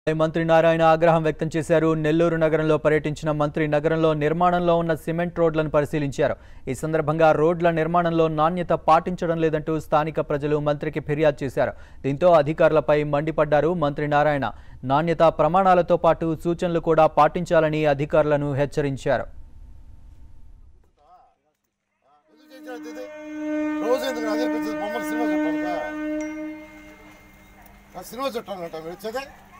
మంత్రి నారాయణ ఆగ్రహం వ్యక్తం చేశారు. నెల్లూరు నగరంలో పర్యటించిన మంత్రి నగరంలో నిర్మాణంలో ఉన్న సిమెంట్ రోడ్లను పరిశీలించారు. ఈ సందర్భంగా రోడ్ల నిర్మాణంలో నాణ్యత పాటించడం లేదంటూ స్థానిక ప్రజలు మంత్రికి ఫిర్యాదు చేశారు. దీంతో అధికారులపై మండిపడ్డారు మంత్రి నారాయణ. నాణ్యత ప్రమాణాలతో పాటు సూచనలు కూడా పాటించాలని అధికారులను హెచ్చరించారు. సినిమా చుట్టాలంట మీరు వచ్చేదే